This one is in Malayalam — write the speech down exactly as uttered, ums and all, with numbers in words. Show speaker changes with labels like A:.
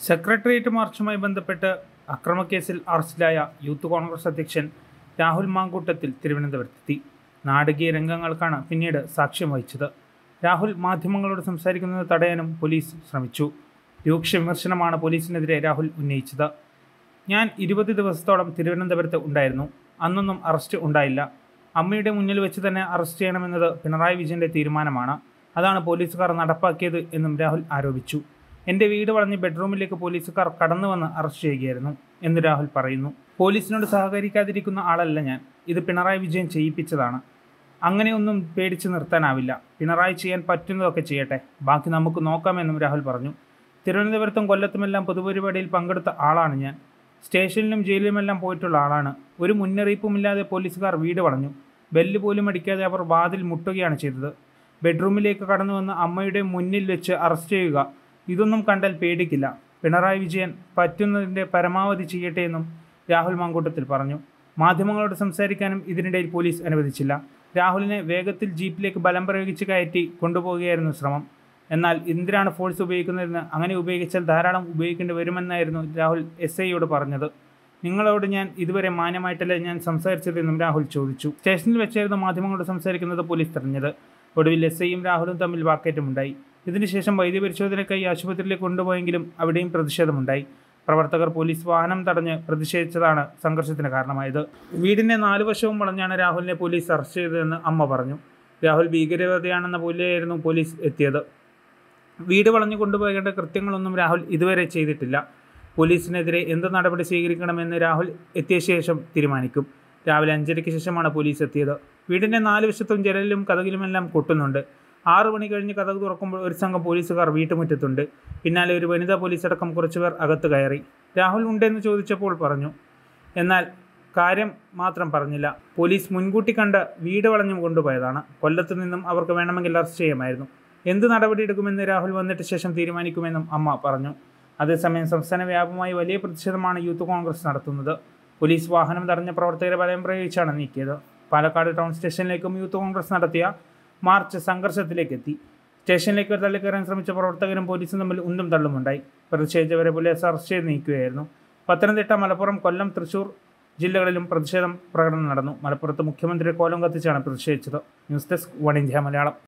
A: സെക്രട്ടേറിയറ്റ് മാർച്ചുമായി ബന്ധപ്പെട്ട് അക്രമക്കേസിൽ അറസ്റ്റിലായ യൂത്ത് കോൺഗ്രസ് അധ്യക്ഷൻ രാഹുൽ മാങ്കൂട്ടത്തിൽ തിരുവനന്തപുരത്തെത്തി. നാടകീയ രംഗങ്ങൾക്കാണ് പിന്നീട് സാക്ഷ്യം വഹിച്ചത്. രാഹുൽ മാധ്യമങ്ങളോട് സംസാരിക്കുന്നത് തടയാനും പോലീസ് ശ്രമിച്ചു. രൂക്ഷ വിമർശനമാണ് പോലീസിനെതിരെ രാഹുൽ ഉന്നയിച്ചത്. ഞാൻ ഇരുപത് ദിവസത്തോളം തിരുവനന്തപുരത്ത് ഉണ്ടായിരുന്നു. അന്നൊന്നും അറസ്റ്റ് ഉണ്ടായില്ല. അമ്മയുടെ മുന്നിൽ വെച്ച് തന്നെ അറസ്റ്റ് ചെയ്യണമെന്നത് പിണറായി വിജയൻ്റെ തീരുമാനമാണ്. അതാണ് പോലീസുകാർ നടപ്പാക്കിയത് എന്നും രാഹുൽ ആരോപിച്ചു. എൻ്റെ വീട് വളഞ്ഞ് ബെഡ്റൂമിലേക്ക് പോലീസുകാർ കടന്നു വന്ന് അറസ്റ്റ് ചെയ്യുകയായിരുന്നു എന്ന് രാഹുൽ പറയുന്നു. പോലീസിനോട് സഹകരിക്കാതിരിക്കുന്ന ആളല്ല ഞാൻ. ഇത് പിണറായി വിജയൻ ചെയ്യിപ്പിച്ചതാണ്. അങ്ങനെയൊന്നും പേടിച്ച് നിർത്താനാവില്ല. പിണറായി ചെയ്യാൻ പറ്റുന്നതൊക്കെ ചെയ്യട്ടെ, ബാക്കി നമുക്ക് നോക്കാമെന്നും രാഹുൽ പറഞ്ഞു. തിരുവനന്തപുരത്തും കൊല്ലത്തുമെല്ലാം പൊതുപരിപാടിയിൽ പങ്കെടുത്ത ആളാണ് ഞാൻ. സ്റ്റേഷനിലും ജയിലിലുമെല്ലാം പോയിട്ടുള്ള ആളാണ്. ഒരു മുന്നറിയിപ്പുമില്ലാതെ പോലീസുകാർ വീട് വളഞ്ഞു. ബെല്ല് പോലും അടിക്കാതെ അവർ വാതിൽ മുട്ടുകയാണ് ചെയ്തത്. ബെഡ്റൂമിലേക്ക് കടന്നു വന്ന് അമ്മയുടെ മുന്നിൽ വെച്ച് അറസ്റ്റ് ചെയ്യുക, ഇതൊന്നും കണ്ടാൽ പേടിക്കില്ല. പിണറായി വിജയൻ പറ്റുന്നതിൻ്റെ പരമാവധി ചെയ്യട്ടെ എന്നും രാഹുൽ മാങ്കൂട്ടത്തിൽ പറഞ്ഞു. മാധ്യമങ്ങളോട് സംസാരിക്കാനും ഇതിനിടയിൽ പോലീസ് അനുവദിച്ചില്ല. രാഹുലിനെ വേഗത്തിൽ ജീപ്പിലേക്ക് ബലം പ്രയോഗിച്ച് കയറ്റി കൊണ്ടുപോവുകയായിരുന്നു ശ്രമം. എന്നാൽ എന്തിനാണ് ഫോഴ്സ് ഉപയോഗിക്കുന്നതെന്ന്, അങ്ങനെ ഉപയോഗിച്ചാൽ ധാരാളം ഉപയോഗിക്കേണ്ടി വരുമെന്നായിരുന്നു രാഹുൽ എസ് ഐയോട് പറഞ്ഞത്. നിങ്ങളോട് ഞാൻ ഇതുവരെ മാന്യമായിട്ടല്ലേ ഞാൻ സംസാരിച്ചതെന്നും രാഹുൽ ചോദിച്ചു. സ്റ്റേഷനിൽ വെച്ചായിരുന്നു മാധ്യമങ്ങളോട് സംസാരിക്കുന്നത് പോലീസ് തടഞ്ഞത്. ഒടുവിൽ എസ് ഐയും രാഹുലും തമ്മിൽ വാക്കേറ്റമുണ്ടായി. ഇതിനുശേഷം വൈദ്യപരിശോധനയ്ക്കായി ആശുപത്രിയിലേക്ക് കൊണ്ടുപോയെങ്കിലും അവിടെയും പ്രതിഷേധമുണ്ടായി. പ്രവർത്തകർ പോലീസ് വാഹനം തടഞ്ഞ് പ്രതിഷേധിച്ചതാണ് സംഘർഷത്തിന് കാരണമായത്. വീടിൻ്റെ നാലു വശവും വളഞ്ഞാണ് രാഹുലിനെ പോലീസ് അറസ്റ്റ് ചെയ്തതെന്ന് അമ്മ പറഞ്ഞു. രാഹുൽ ഭീകരതയാണെന്ന പോലെയായിരുന്നു പോലീസ് എത്തിയത്. വീട് വളഞ്ഞു കൊണ്ടുപോകേണ്ട കൃത്യങ്ങളൊന്നും രാഹുൽ ഇതുവരെ ചെയ്തിട്ടില്ല. പോലീസിനെതിരെ എന്ത് നടപടി സ്വീകരിക്കണമെന്ന് രാഹുൽ എത്തിയ ശേഷം തീരുമാനിക്കും. രാവിലെ അഞ്ചരയ്ക്ക് ശേഷമാണ് പോലീസ് എത്തിയത്. വീടിൻ്റെ നാല് വശത്തും ജനലിലും കതകിലുമെല്ലാം കൊട്ടുന്നുണ്ട്. ആറു മണി കഴിഞ്ഞ് കതക് തുറക്കുമ്പോൾ ഒരു സംഘം പോലീസുകാർ വീട്ടുമുറ്റത്തുണ്ട്. പിന്നാലെ ഒരു വനിതാ പോലീസടക്കം കുറച്ചുപേർ അകത്ത് കയറി. രാഹുൽ ഉണ്ടെന്ന് ചോദിച്ചപ്പോൾ പറഞ്ഞു. എന്നാൽ കാര്യം മാത്രം പറഞ്ഞില്ല. പോലീസ് മുൻകൂട്ടി കണ്ട് വീട് വളഞ്ഞു കൊണ്ടുപോയതാണ്. കൊല്ലത്തു നിന്നും അവർക്ക് വേണമെങ്കിൽ അറസ്റ്റ് ചെയ്യാമായിരുന്നു. എന്ത് നടപടിയെടുക്കുമെന്ന് രാഹുൽ വന്നിട്ട് ശേഷം തീരുമാനിക്കുമെന്നും അമ്മ പറഞ്ഞു. അതേസമയം സംസ്ഥാന വ്യാപകമായി വലിയ പ്രതിഷേധമാണ് യൂത്ത് കോൺഗ്രസ് നടത്തുന്നത്. പോലീസ് വാഹനം തടഞ്ഞ പ്രവർത്തകരെ ബലം പ്രയോഗിച്ചാണ് നീക്കിയത്. പാലക്കാട് ടൗൺ സ്റ്റേഷനിലേക്കും യൂത്ത് കോൺഗ്രസ് നടത്തിയ മാർച്ച് സംഘർഷത്തിലേക്കെത്തി. സ്റ്റേഷനിലേക്ക് തള്ളിക്കയറാൻ ശ്രമിച്ച പ്രവർത്തകരും പോലീസും തമ്മിൽ ഉന്തും തള്ളുമുണ്ടായി. പ്രതിഷേധിച്ചവരെ പോലീസ് അറസ്റ്റ് ചെയ്ത് നീക്കുകയായിരുന്നു. പത്തനംതിട്ട, മലപ്പുറം, കൊല്ലം, തൃശൂർ ജില്ലകളിലും പ്രതിഷേധം പ്രകടനം നടന്നു. മലപ്പുറത്ത് മുഖ്യമന്ത്രി കോലം കത്തിച്ചാണ് പ്രതിഷേധിച്ചത്. News desk one India Malayalam.